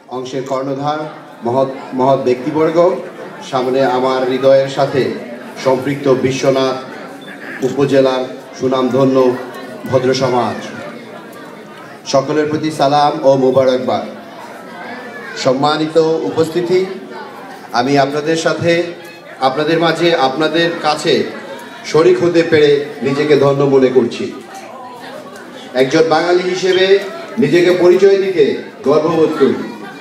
অংশের কর্ণধার মহৎ মহৎ ব্যক্তিবর্গ, সামনে আমার হৃদয়ের সাথে সম্পৃক্ত বিশ্বনাথ উপজেলার সুনামধন্য ভদ্র সমাজ, সকলের প্রতি সালাম ও মোবারকবাদ। সম্মানিত উপস্থিতি, আমি আপনাদের মাঝে আপনাদের কাছে শরীক হতে পেরে নিজেকে ধন্য মনে করছি। একজন বাঙালি হিসেবে নিজেকে পরিচয় দিতে গর্ববোধ করি।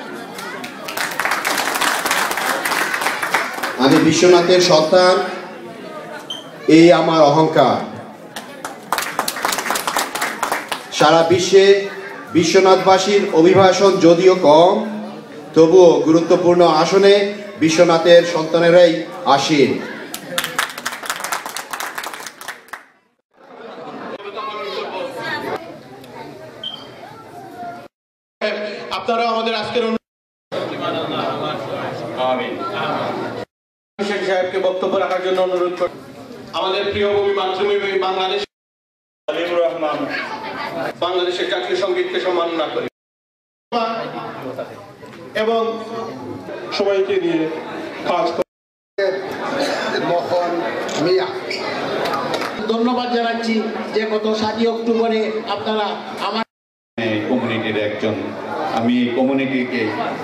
আমি বিশ্বনাথের সন্তান, এই আমার অহংকার। সারা বিশ্বে বিশ্বনাথবাসীর অভিবাসন যদিও কম, তবুও গুরুত্বপূর্ণ আসনে বিশ্বনাথের সন্তানেরাই আসীন। আপনারা আমাদের আজকের সাহেবকে বক্তব্য রাখার জন্য অনুরোধ করি। আমাদের প্রিয় ভূমি মাতৃভূমি বাংলাদেশ, রহমান বাংলাদেশের জাতীয় সঙ্গীতকে সম্মাননা করি এবং সবাইকে নিয়ে কাজ করে। মোহন মিয়া, ধন্যবাদ জানাচ্ছি যে গত 7 অক্টোবরে আপনারা আমার কমিউনিটির একজন, আমি এই কমিউনিটিকে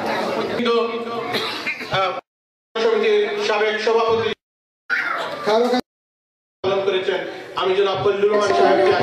সমিতির সাবেক সভাপতি পালন করেছেন। আমি জনাব ফজলুর রহমান সাহেবকে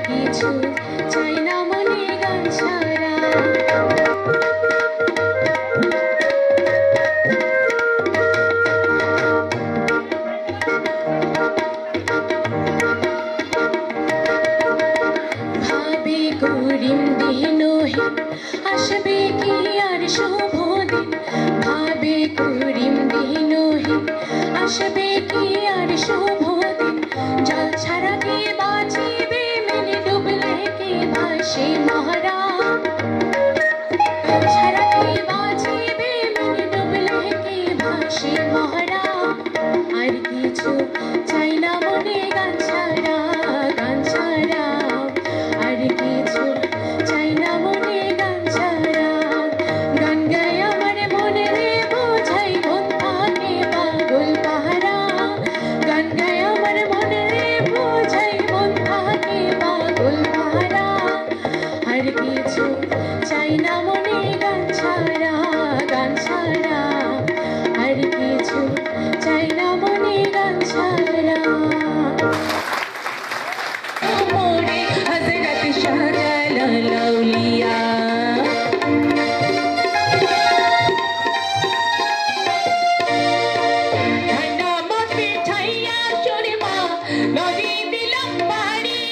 কিছু চাই না মনে গান ছাড়া ভাবে করিম দিনহীন আসবে কি আর শুভ দিন ভাবে করিম দিনহীন আসবে কি আর শুভ দিন জল ছাড়া কে বাঁচিবে মেনে ডুবলে কে ভাসে মহারা জল ছাড়া কে বাঁচিবে মেনে ডুবলে কে ভাসে মহারা আর কিছু চাই না মনে গান ছাড়া আর কিছু চাই না মনে গান ছাড়া গান গায় আমার মনে রে বোঝাই মন থাকে পাগল পাহারা গান গায় আমার মনে রে বোঝাই মন থাকে পাগল পাহারা আর কিছু চাই না মনে গান ছাড়া আর কিছু চাই না মনে গান ছাড়া মোরে হযরত শাহজালাল আউলিয়া ঠান্ডা মতে ছাইয়া সুরমা নদী দিলাম পাড়ি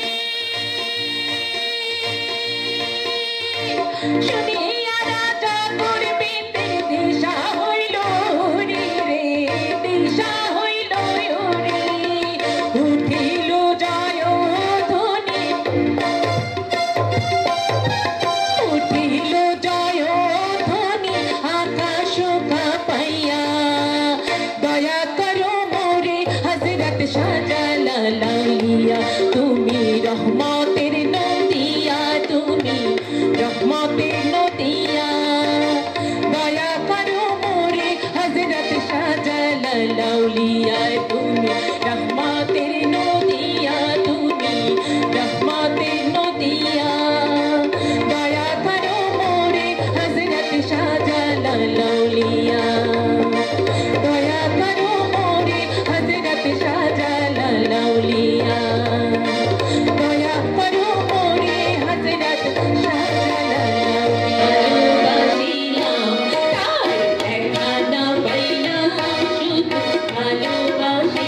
শুনিয়া রাজা করবিতে দিশা হইল রে দিশা হইল রে উঠিল জয় ধ্বনি উঠিল জয় ধ্বনি আকাশ কাঁপাইয়া দয়া করো মোরে হযরত শাহজালাল আউলিয়া তুমি রহমতের নদিয়া তুমি রহমতের নদিয়া দয়া করো মোরে হযরত শাহজালাল আউলিয়া তুমি রহমতের নদিয়া তুমি রহমতের নদিয়া দয়া করো মোরে হযরত শাহজালাল আউলিয়া দয়া করো মোরে হযরত শাহজালাল আউলিয়া দয়া করো মোরে হযরত শাহজালাল আউলিয়া তার দেখা না পাইলাম শুধু ভালোবাসা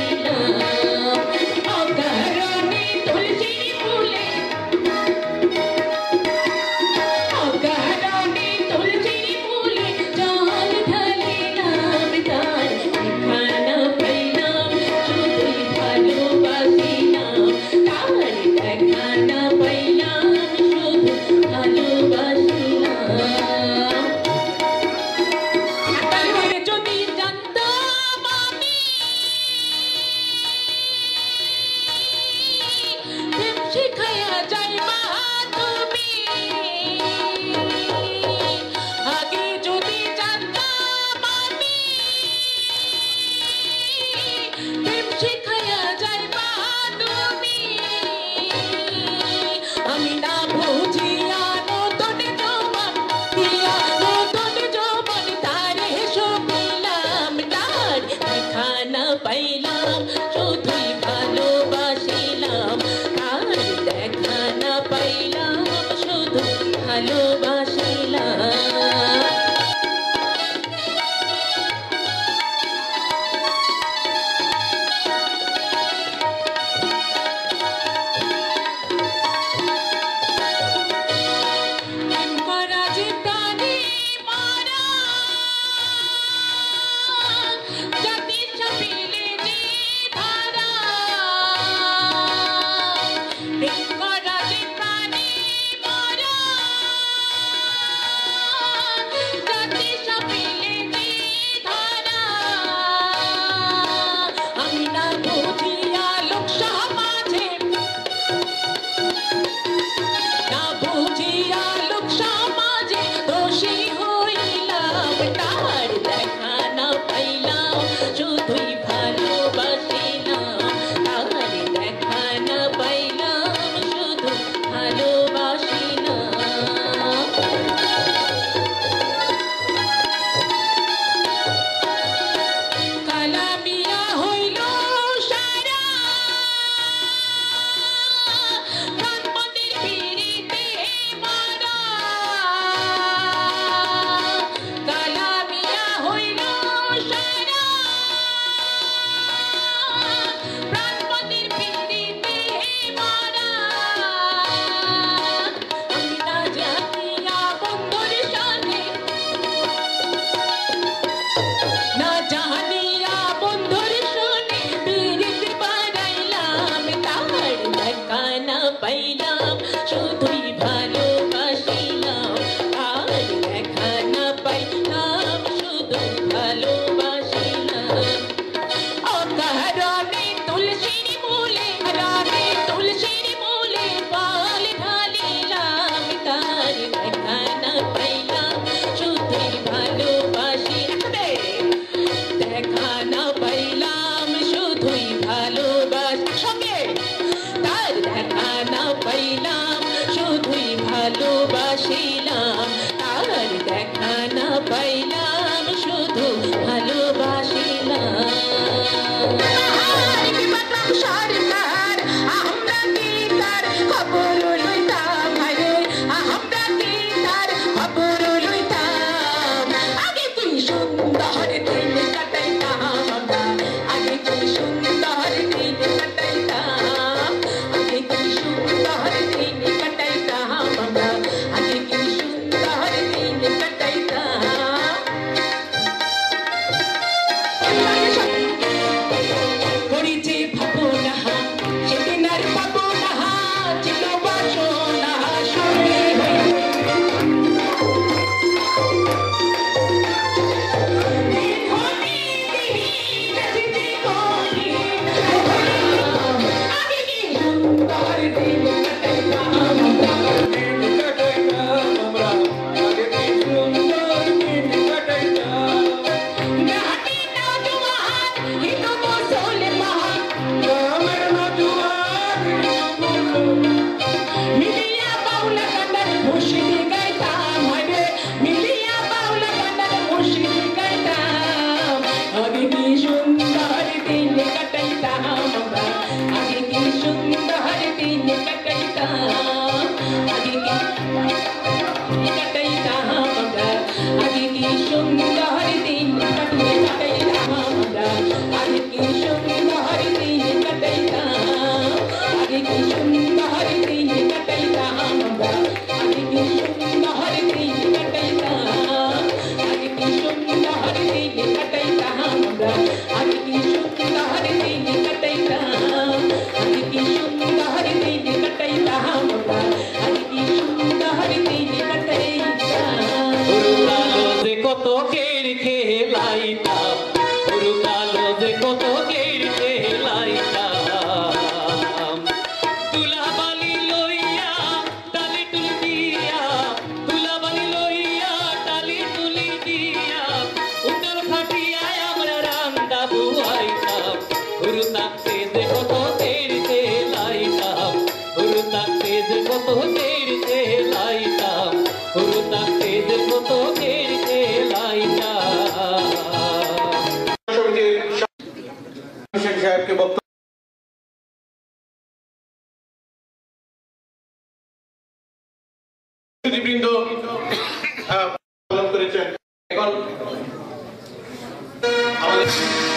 গের খেলাইতাম গরু কালো যে কত গের খেলাইতাম তুলাবালি লইয়া ডালি টুলি দিয়া তুলাবালি লইয়া ডালি টুলি দিয়া উত্তর খাটিয়ায় আমরা রান্দা বুয়াইতাম গরু থাকতে যে কত গের খেলাইতাম গরু থাকতে যে কত গের খেলাইতাম গরু থাকতে যে কত গের খেলাইতাম সমিতির হোসেন সাহেবকে বক্তব্য বৃন্দ পালন করেছেন। এখন আমাদের